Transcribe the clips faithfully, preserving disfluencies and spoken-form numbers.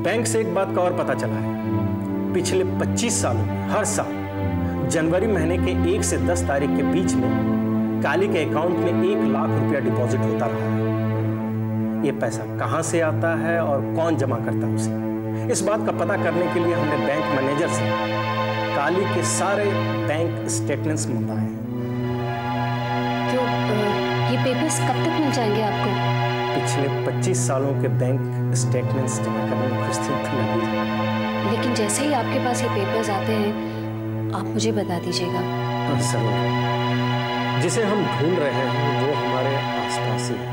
Bank से एक बात का और पता चला है। पिछले पच्चीस सालों में हर साल जनवरी महीने के एक से दस तारीख के बीच में काली के अकाउंट में एक लाख रुपया डिपॉजिट होता रहा है। ये पैसा कहां से आता है और कौन जमा करता है उसे, इस बात का पता करने के लिए हमने बैंक मैनेजर से काली के सारे बैंक स्टेटमेंट्स मंगाए हैं। तो ये पेपर्स कब तक मिल जाएंगे आपको? पिछले पच्चीस सालों के बैंक स्टेटमेंट्स जमा करने में कुछ दिन तो लगेगा। लेकिन जैसे ही आपके पास ये पेपर्स आते हैं आप मुझे बता दीजिएगा। हाँ जरूर। जिसे हम ढूंढ रहे हैं वो हमारे आसपास ही है।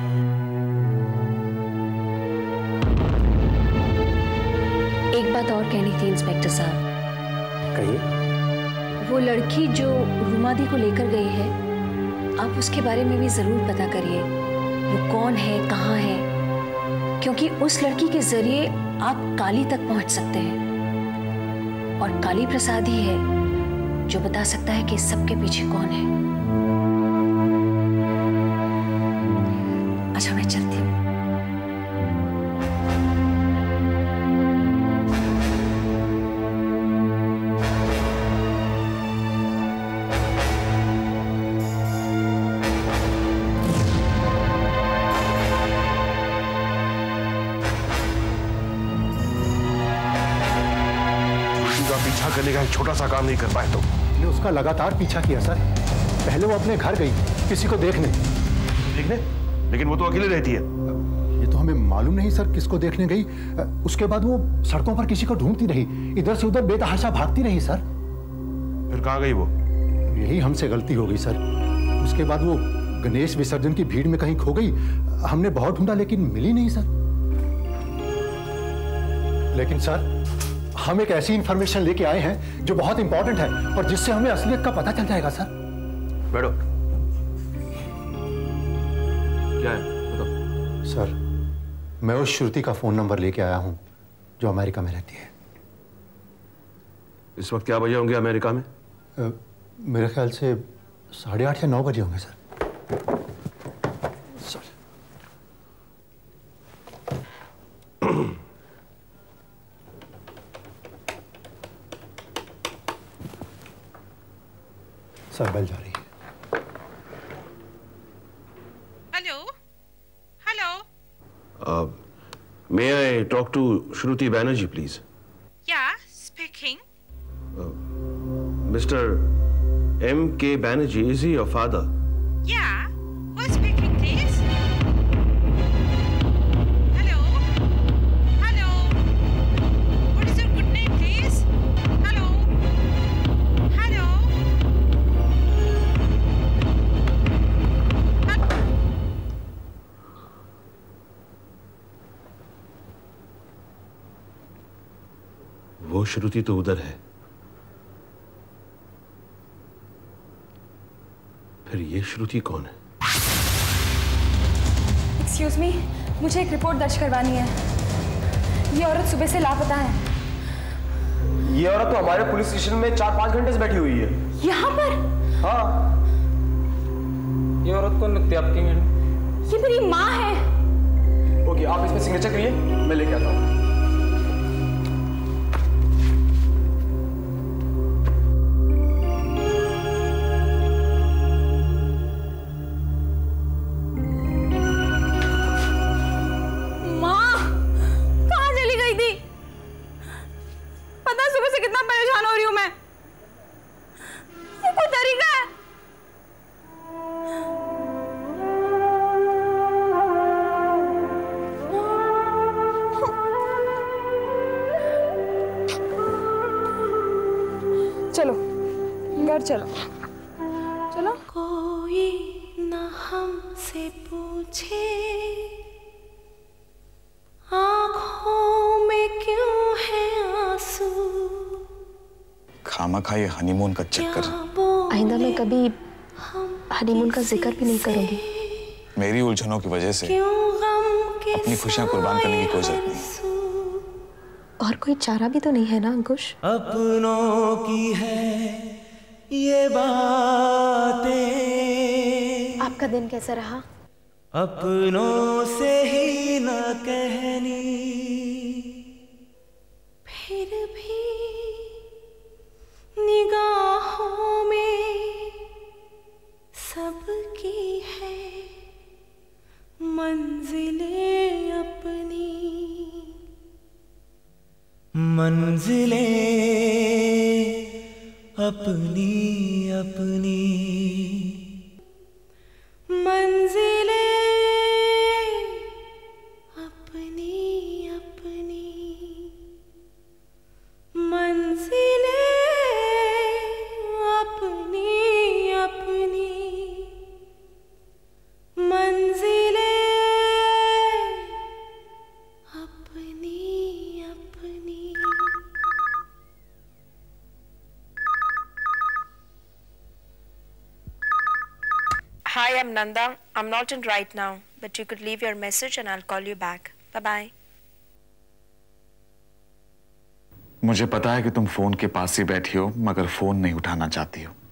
एक बात और कहनी थी इंस्पेक्टर साहब। कहिए। वो लड़की जो रुमादी को लेकर गई है, आप उसके बारे में भी जरूर पता करिए। वो कौन है, कहाँ है, क्योंकि उस लड़की के जरिए आप काली तक पहुंच सकते हैं और काली प्रसाद ही है जो बता सकता है कि इस सब के पीछे कौन है। अच्छा मैं चलती हूँ। पीछा करने का एक छोटा सा काम नहीं कर पाए तो ने उसका लगातार पीछा किया सर। पहले वो अपने घर गई किसी को देखने देखने लेकिन वो तो अकेले रहती है। ये तो हमें मालूम नहीं सर किसको देखने गई। उसके बाद वो सड़कों पर किसी को ढूंढती रही, इधर से उधर बेतहाशा भागती रही सर। फिर कहाँ गई वो? यही हमसे गलती हो गई सर। उसके बाद वो गणेश विसर्जन की भीड़ में कहीं खो गई। हमने बहुत ढूंढा लेकिन मिली नहीं सर। लेकिन सर हम एक ऐसी इंफॉर्मेशन लेके आए हैं जो बहुत इंपॉर्टेंट है और जिससे हमें असलियत का पता चल जाएगा सर। बैठो। क्या है बताओ। सर मैं उस श्रुति का फोन नंबर लेके आया हूं जो अमेरिका में रहती है। इस वक्त क्या बजे होंगे अमेरिका में? आ, मेरे ख्याल से साढ़े आठ या नौ बजे होंगे सर। सर सर बेल जा रही है। Hello hello. May I talk to Shruti Banerjee please? या speaking. Mister M K Banerjee, is he your father? या who speaking please? Hello hello. What is your good name please? Hello hello. वो श्रुति तो उधर है, फिर ये श्रुति कौन है? एक्सक्यूज मी, मुझे एक रिपोर्ट दर्ज करवानी है। ये औरत सुबह से लापता है। ये औरत तो हमारे पुलिस स्टेशन में चार पांच घंटे से बैठी हुई है। यहाँ पर? हाँ। ये औरत कौन लगती है आपकी मैडम? ये मेरी माँ है। ओके, आप इसमें सिग्नेचर करिए, मैं लेके आता हूँ। चलो घर चलो चलो। कोई न हमसे पूछे आँखों में क्यों है आंसू। खामा ये हनीमून का चक्कर। आइंदा मैं कभी हनीमून का जिक्र भी नहीं करूंगी। मेरी उलझनों की वजह से अपनी खुशियां कुर्बान करने की कोई जरूरत नहीं। और कोई चारा भी तो नहीं है ना अंकुश? अपनों की है ये बातें। आपका दिन कैसा रहा? अपनों से ही न कहनी मंजिलें अपनी अपनी मंजिलें अपनी अपनी मंजिलें अपनी अपनी मंजिलें अपनी अपनी। Hi, I'm Nanda. I'm not in right now, but you could leave your message and I'll call you back. Bye-bye. मुझे पता है कि तुम फोन के पास ही बैठी हो, मगर फोन नहीं उठाना चाहती हो।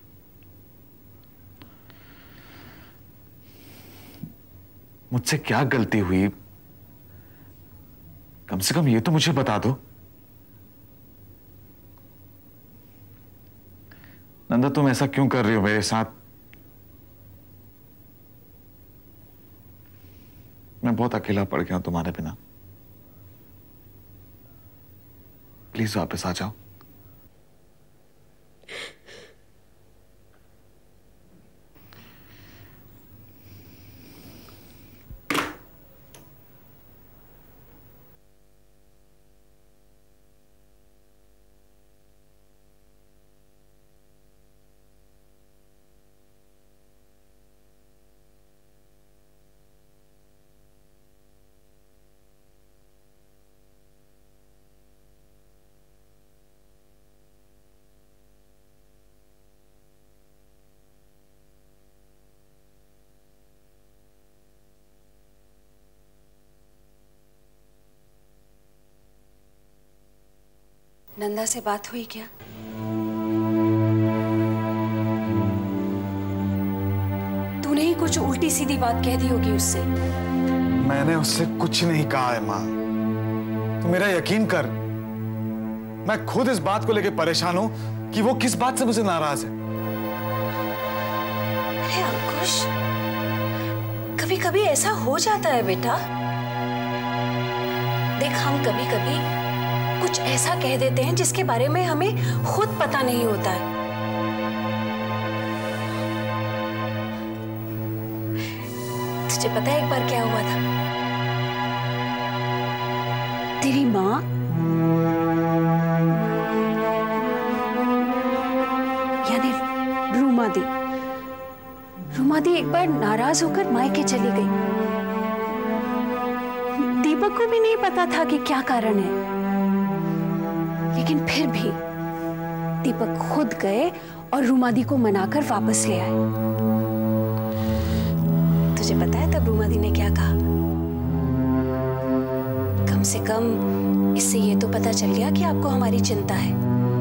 मुझसे क्या गलती हुई, कम से कम ये तो मुझे बता दो। नंदा, तुम ऐसा क्यों कर रही हो मेरे साथ? मैं बहुत अकेला पड़ गया हूं तुम्हारे बिना। प्लीज वापस आ जाओ। नंदा से बात हुई क्या? तूने ही कुछ उल्टी सीधी बात कह दी होगी उससे। मैंने उससे कुछ नहीं कहा है माँ, तो मेरा यकीन कर, मैं खुद इस बात को लेकर परेशान हूं कि वो किस बात से मुझे नाराज है। अरे अंकुश, कभी कभी ऐसा हो जाता है बेटा। देख, हम कभी कभी कुछ ऐसा कह देते हैं जिसके बारे में हमें खुद पता नहीं होता है। तुझे पता है एक बार क्या हुआ था? तेरी माँ यानी रूमादी रूमादी एक बार नाराज होकर मायके चली गई। दीपक को भी नहीं पता था कि क्या कारण है, लेकिन फिर भी दीपक खुद गए और रूमादी को मनाकर वापस ले आए। तुझे पता है तब रूमादी ने क्या कहा? कम से कम इससे ये तो पता चल गया कि आपको हमारी चिंता है।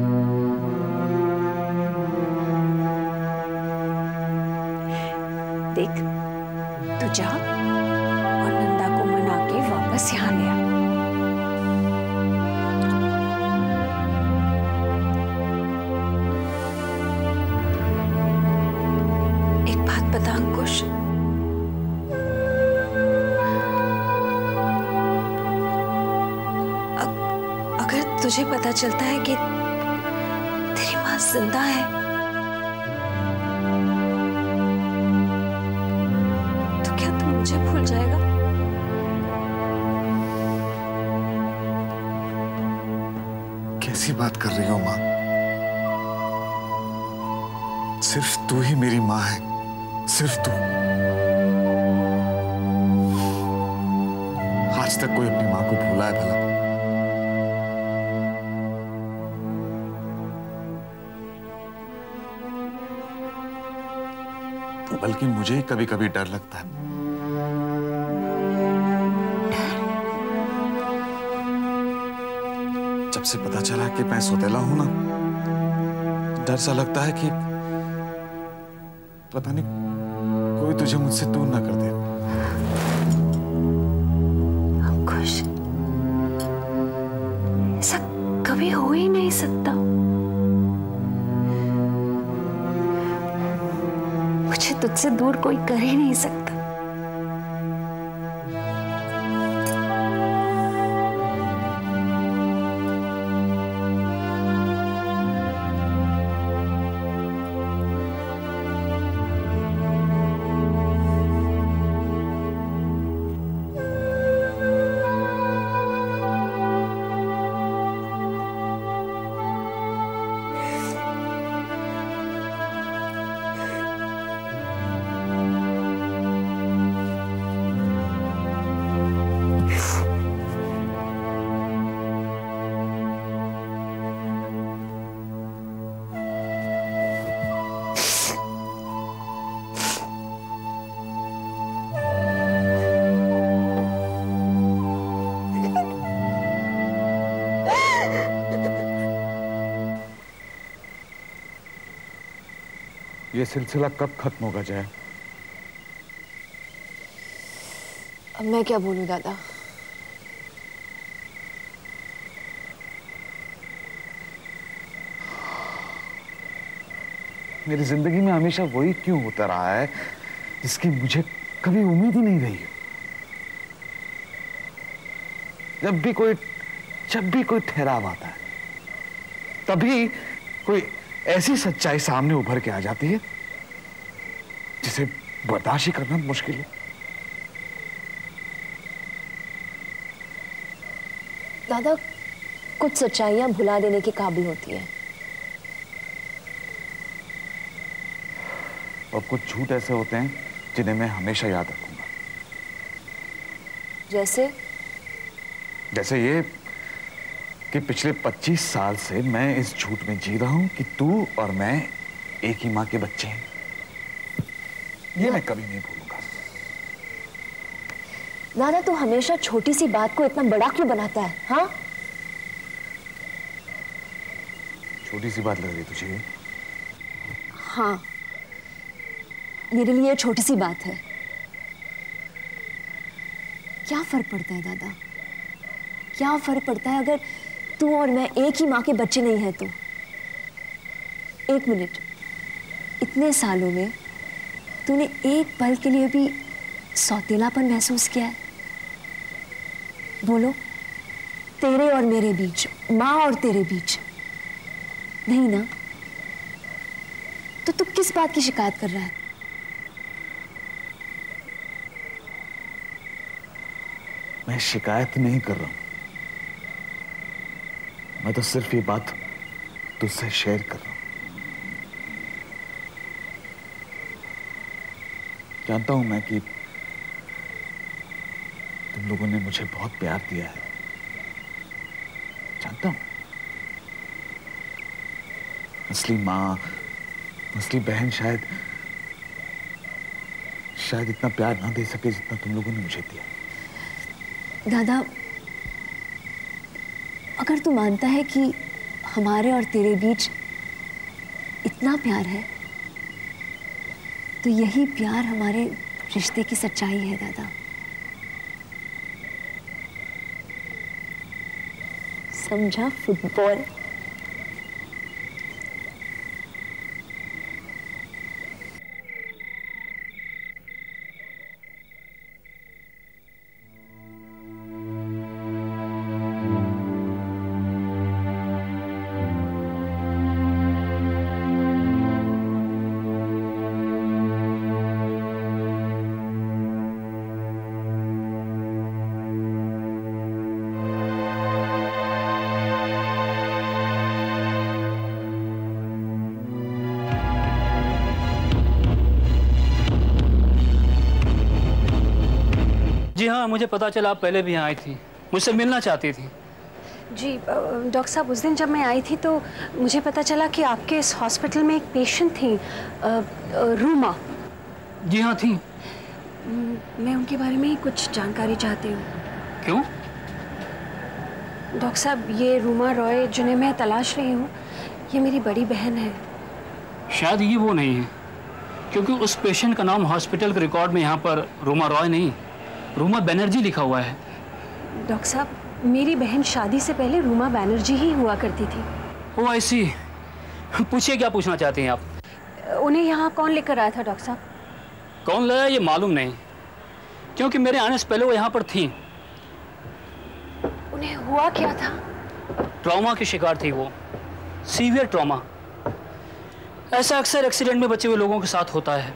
देख, तू जा और नंदा को मना के वापस यहाँ ले आ। पता अंकुश, अगर तुझे पता चलता है कि तेरी मां जिंदा है, तो क्या तू मुझे भूल जाएगा? कैसी बात कर रही हो माँ? सिर्फ तू ही मेरी माँ है, सिर्फ तू। आज तक कोई अपनी मां को भूला है भला? बल्कि मुझे ही कभी कभी डर लगता है। जब से पता चला कि मैं सौतेला हूं ना, डर सा लगता है कि पता नहीं कोई तुझे मुझसे दूर ना कर दे। अंकुश, ऐसा कभी हो ही नहीं सकता। मुझे तुझसे दूर कोई कर ही नहीं सकता। ये सिलसिला कब खत्म होगा जया? अब मैं क्या बोलूं दादा? मेरी जिंदगी में हमेशा वही क्यों होता रहा है जिसकी मुझे कभी उम्मीद ही नहीं रही। जब भी कोई जब भी कोई ठहराव आता है तभी कोई ऐसी सच्चाई सामने उभर के आ जाती है जिसे बर्दाश्त ही करना मुश्किल है। दादा, कुछ सच्चाइयां भुला देने के काबिल होती है। और कुछ झूठ ऐसे होते हैं जिन्हें मैं हमेशा याद रखूंगा। जैसे जैसे ये कि पिछले पच्चीस साल से मैं इस झूठ में जी रहा हूं कि तू और मैं एक ही मां के बच्चे हैं। ये मैं कभी नहीं भूलूंगा। दादा, तू हमेशा छोटी सी बात को इतना बड़ा क्यों बनाता है? हाँ, छोटी सी बात लग रही तुझे? हाँ, मेरे लिए छोटी सी बात है। क्या फर्क पड़ता है दादा? क्या फर्क पड़ता है अगर तू और मैं एक ही माँ के बच्चे नहीं हैं तो? एक मिनट, इतने सालों में तूने एक पल के लिए भी सौतेलापन महसूस किया है? बोलो, तेरे और मेरे बीच, माँ और तेरे बीच नहीं ना? तो तू किस बात की शिकायत कर रहा है? मैं शिकायत नहीं कर रहा हूं, मैं तो सिर्फ ये बात तुझसे शेयर कर रहा हूं। जानता हूं मैं कि तुम लोगों ने मुझे बहुत प्यार दिया है, जानता हूं। असली मां, असली बहन शायद शायद इतना प्यार ना दे सके जितना तुम लोगों ने मुझे दिया। दादा, अगर तू मानता है कि हमारे और तेरे बीच इतना प्यार है तो यही प्यार हमारे रिश्ते की सच्चाई है दादा। समझा? फुटबॉल। जी हाँ, मुझे पता चला आप पहले भी यहाँ आई थी, मुझसे मिलना चाहती थी। जी डॉक्टर साहब, उस दिन जब मैं आई थी तो मुझे पता चला कि आपके इस हॉस्पिटल में एक पेशेंट थी, आ, आ, रूमा। जी हाँ, थी। मैं उनके बारे में ही कुछ जानकारी चाहती हूँ। क्यों? डॉक्टर साहब, ये रूमा रॉय जिन्हें मैं तलाश रही हूँ, ये मेरी बड़ी बहन है। शायद ये वो नहीं है, क्योंकि उस पेशेंट का नाम हॉस्पिटल के रिकॉर्ड में यहाँ पर रूमा रॉय नहीं, रूमा बनर्जी लिखा हुआ है। डॉक्टर साहब, मेरी बहन शादी से पहले रूमा बनर्जी ही हुआ करती थी। ओह, आई सी। पूछिए, क्या पूछना चाहती हैं आप? उन्हें यहाँ कौन लेकर आया था डॉक्टर साहब? कौन लाया ये मालूम नहीं, क्योंकि मेरे आने से पहले वो यहाँ पर थी। उन्हें हुआ क्या था? ट्रॉमा की शिकार थी वो, सीवियर ट्रॉमा। ऐसा अक्सर एक्सीडेंट में बचे हुए लोगों के साथ होता है।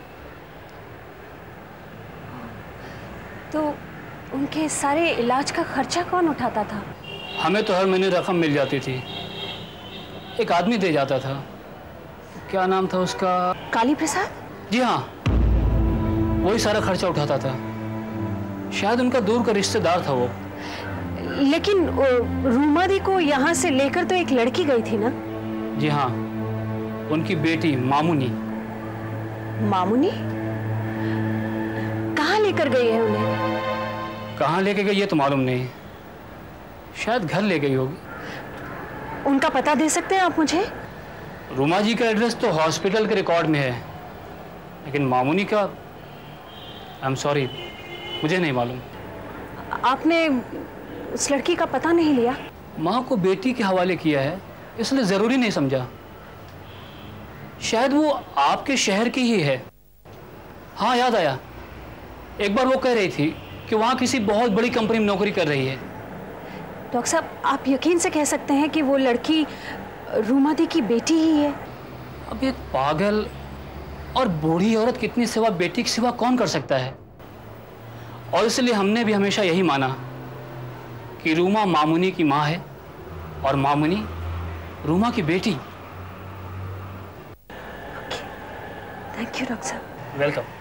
तो उनके सारे इलाज का खर्चा कौन उठाता था? हमें तो हर महीने रकम मिल जाती थी, एक आदमी दे जाता था। क्या नाम था उसका? काली प्रसाद? जी हाँ, वही सारा खर्चा उठाता था। शायद उनका दूर का रिश्तेदार था वो। लेकिन रूमा दी को यहाँ से लेकर तो एक लड़की गई थी ना? जी हाँ, उनकी बेटी मामुनी। मामुनी? कहाँ लेकर गई है उन्हें? कहाँ लेके गई ये तो मालूम नहीं, शायद घर ले गई होगी। उनका पता दे सकते हैं आप मुझे? रूमा जी का एड्रेस तो हॉस्पिटल के रिकॉर्ड में है, लेकिन मामूनी का आई एम सॉरी, मुझे नहीं मालूम। आपने उस लड़की का पता नहीं लिया? माँ को बेटी के हवाले किया है, इसलिए ज़रूरी नहीं समझा। शायद वो आपके शहर की ही है। हाँ, याद आया, एक बार वो कह रही थी कि वहाँ किसी बहुत बड़ी कंपनी में नौकरी कर रही है। डॉक्टर साहब, आप यकीन से कह सकते हैं कि वो लड़की रूमा दी की बेटी ही है? अब एक पागल और बूढ़ी औरत कितनी सेवा बेटी की सेवा कौन कर सकता है? और इसलिए हमने भी हमेशा यही माना कि रूमा मामूनी की माँ है और मामूनी रूमा की बेटी। थैंक यू डॉक्टर साहब। वेलकम।